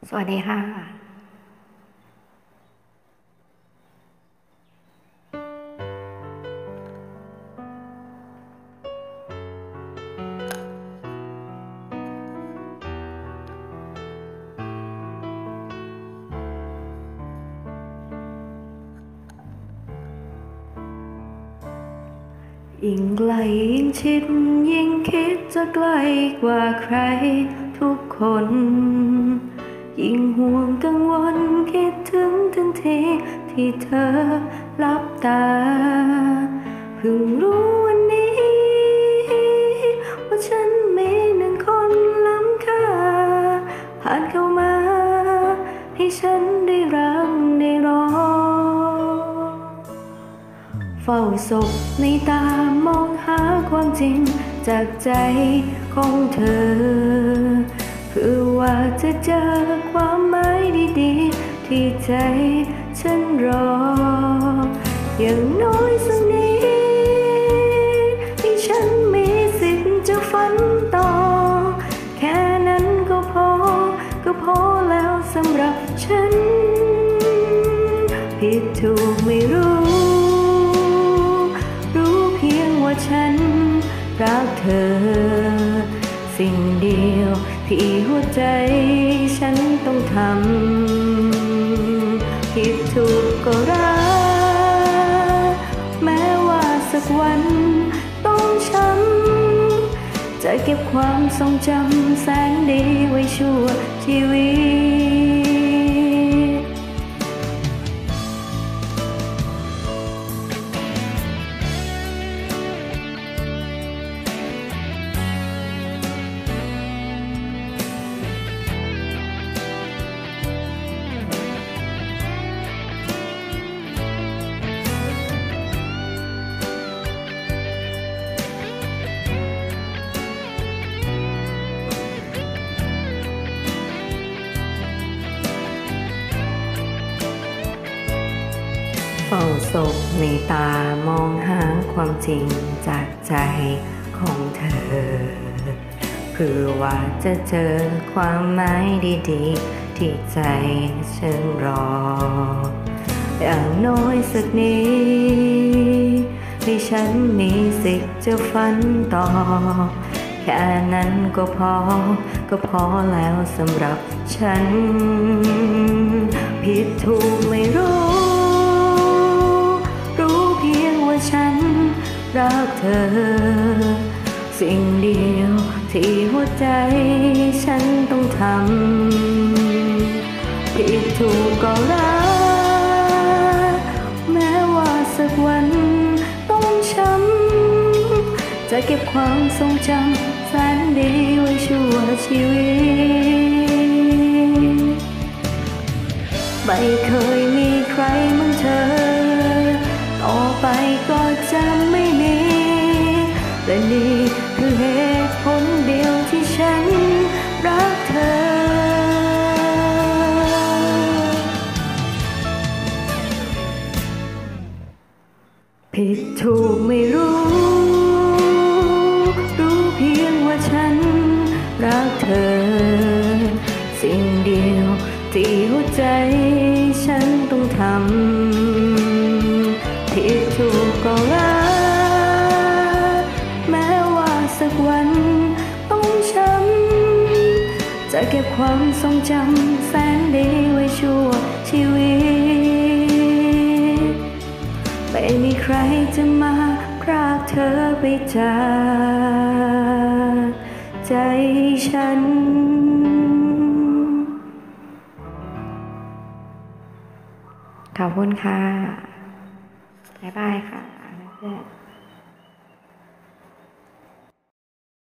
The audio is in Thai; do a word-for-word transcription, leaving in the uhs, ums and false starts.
สวัสดีค่ะยิ่งไกลยิ่งชิดยิ่งคิดจะไกลกว่าใครทุกคนยิ่งห่วงกังวลคิดถึงทันทีที่เธอลับตาเพิ่งรู้วันนี้ว่าฉันมีหนึ่งคนล้ำค่าผ่านเข้ามาให้ฉันได้รักได้รอเฝ้าศพในตามองหาความจริงจากใจของเธอเพื่อว่าจะเจอความหมายดีๆที่ใจฉันรออย่างน้อยสักนิดที่ฉันมีสิทธิ์จะฝันต่อแค่นั้นก็พอก็พอแล้วสำหรับฉันผิดถูกไม่รู้ฉันรักเธอสิ่งเดียวที่หัวใจฉันต้องทำผิดถูกก็รักแม้ว่าสักวันต้องช้ำจะเก็บความทรงจำแสนดีไว้ชั่วชีวิตเฝ้าศพในตามองหาความจริงจากใจของเธอเพื่อว่าจะเจอความหมายดีๆที่ใจฉันรออย่างน้อยสักนิดให้ฉันมีสิทธิ์จะฝันต่อแค่นั้นก็พอก็พอแล้วสำหรับฉันผิดถูกไม่รู้ฉันรักเธอสิ่งเดียวที่หัวใจฉันต้องทำผิดถูกก็รักแม้ว่าสักวันต้องช้ำจะเก็บความทรงจำแสนดีไว้ชั่วชีวิตไม่เคยมีใครเหมือนเธอต่อไปก็จะไม่มีและนี่คือเหตุผลเดียวที่ฉันรักเธอผิดถูกไม่รู้รู้เพียงว่าฉันรักเธอสิ่งเดียวที่หัวใจฉันต้องทำผิดถูกก็รักแม้ว่าสักวันต้องช้ำจะเก็บความทรงจำแสนดีไว้ชั่วชีวิตไม่มีใครจะมาพรากเธอไปจากใจฉันขอบคุณค่ะบ๊ายบายค่ะเพื่อน